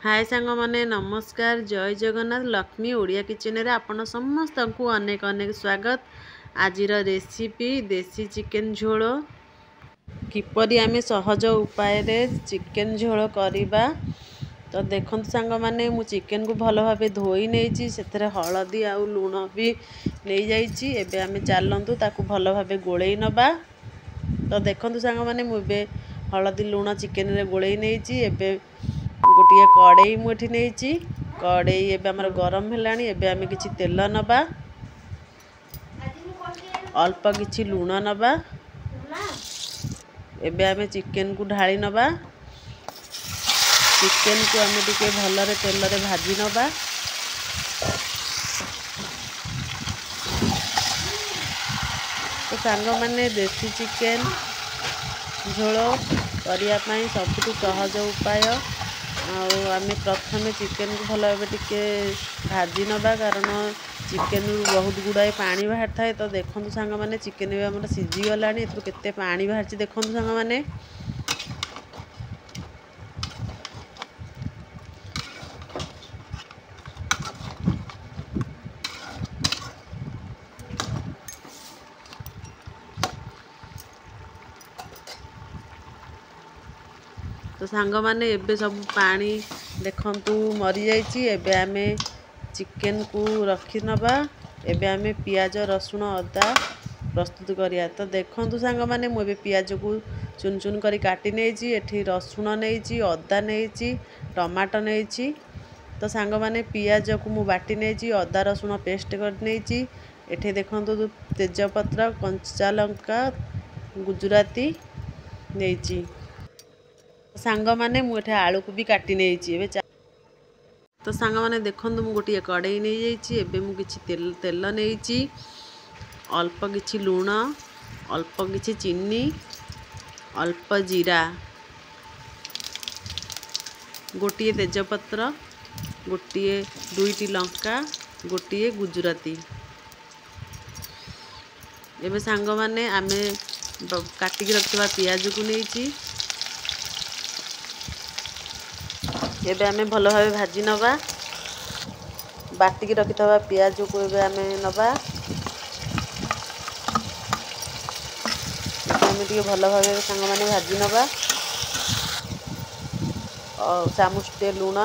हाय सांग माने नमस्कार जय जगन्नाथ लक्ष्मी ओडिया किचन रे आपण समस्त को अनेक अनेक स्वागत। आज रेसिपी देसी चिकेन झोल किपरि आमे सहज उपाय रे चिकेन झोल करिबा। तो देखो सांग माने मु चिकेन को भल भाबे धोई नेछि सेथरे हळदी आ लूण भी नै जाइछि। एबे आमे चालंतु ताकू भल भाबे गोळेई नबा। तो देखो सांग माने मु बे हळदी लूण चिकेन रे गोळेई नेछि। एबे गोटे कड़े मुठी नहीं कड़े एबे हमर गरम हेलानी। एबे आमे किछि तेल नबा अल्प किछि लूण नबा। एबे आमे चिकेन को ढाली नबा। चिकेन को आमे टिके भलरे तेल रे भाजी नबा। तो सांग माने देसी चिकेन झोल करिया पई सबटु सहज उपाय। आमे प्रथमे चिकेन को भल भाबे टिके भाजी नबा कारण चिकेन बहुत गुड़ाए पानी बाहर थाए। तो देखो सांग माने चिकेन भी हमर सिझी गलानी एथु केते पानी बाहर देखो सांग माने। तो सांग माने एबे सब पानी देखंतु मरी जाइछि। एबे आमे चिकेन को रखी नबा। एबे आमे पियाज रसुण अदा प्रस्तुत करिया। तो देखंतु सांग माने मु एबे पियाज को चुन चुन करी काटी नेछि। एठी रसुण नेछि अदा नेछि टमाटो नेछि। तो सांग माने पियाज को मु बाटी नेछि अदा रसुण पेस्ट कर नेछि। एठी देखंतु तेजपत्र कंचा लंका गुजराती नेछि। सांग माने मु एठे आलू को भी काटी नेछि। एबे तो सांग माने देखंतु मु गोटे कड़ाई नै जाइछि। एबे मु किछि तेल नेछि अल्प किछि लूण अल्प किछि चीनी अल्प जीरा गोटे तेजपत्र गोटे दुईटी लंका गोटे गुजराती। एबे सांग माने आमे काटिक रखिबा पियाज को नेछि। एबे आमे भल भाबे भाजी नबा। बाटिक रखिथबा पियाज को एबे आमे नबा। आमे टिके भल भाबे सांग माने भाजी नबा। और चामुचटे लूण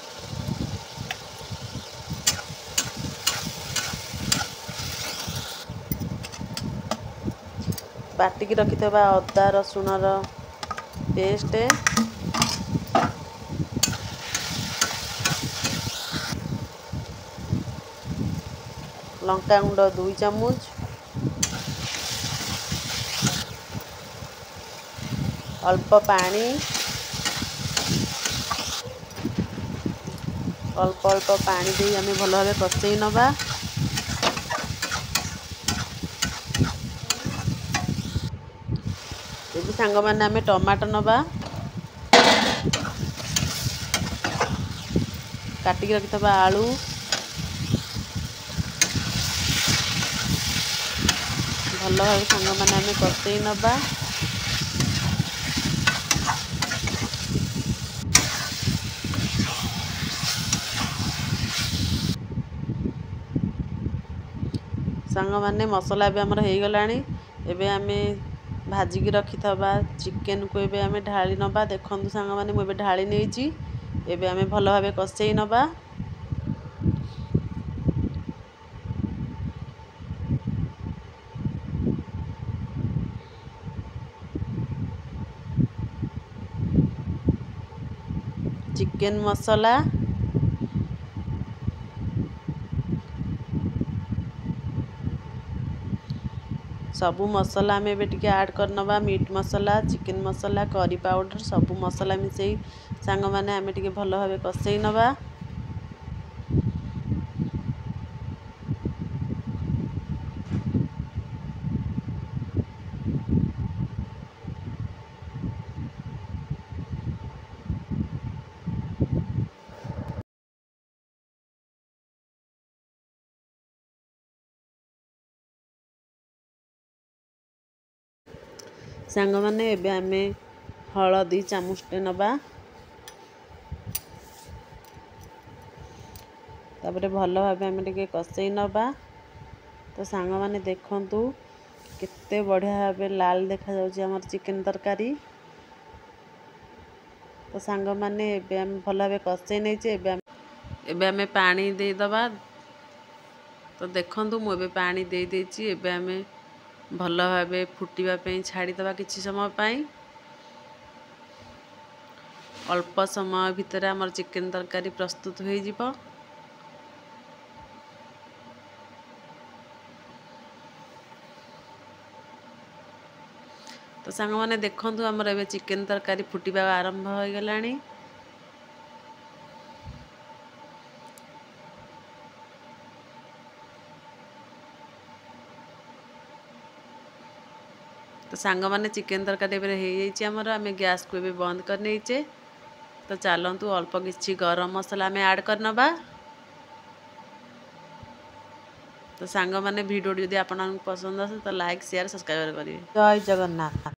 बाटिक रखिथबा अदा रसुण रो पेस्ट लंका गुंड 2 चामच अल्प पानी अल्प अल्प पानी दे आमे भल भाबे कसेई नबा। एबे सांग माने आमे टमाटो नबा काटिक रखिथबा आलू भल भाबे सांग माने आमे कसेई नबा। सांग माने मसला भी हमर हेई गलानी। एबे आमे भाजी की रखी थबा चिकेन को एबे आमे ढाली नबा। देखंतु सांग माने मु एबे ढाली नेछि। एबे आमे भल भाबे कसेई नबा। चिकेन मसला सबु मसला आमे एबे टिके ऐड कर नबा। मीट मसला चिकेन मसला करी पाउडर सबु मसला मिसेई सांग माने आमे टिके भल भाबे कसेई नबा। सांग माने एबे आमे हळदी चामुचटे नबा तापर भल भाव आम टे कषई नवा। तो सांग माने देखंतु केते बढ़िया भाव लाल देखा जाउची हमर चिकन तरकारी। तो सांग माने एबे हम भल भाव कषई नहीं छे। एबे आमे पानी दे दबा। तो देखंतु मु एबे पानी दे देची। एबे आमे भल भाव फुटिबा पई छाड़ी दबा किछि समय पई। अल्प समय भितर हमर चिकन तरकारी प्रस्तुत हो जिवो। तो सांग माने देखंतु हमर एबे चिकन तरकारी फुटिबा आरंभ हो गलानी। तो सांग माने चिकन तरकारी एबे हो जाइछि हमर। आमे गैस को एबे बंद कर नेइचे। तो चलंतु अल्प किछि गरम मसला में ऐड करनबा। तो सांग माने वीडियो जदि आपन पसंद आसे तो लाइक शेयर सब्सक्राइब करिवे। जय जगन्नाथ।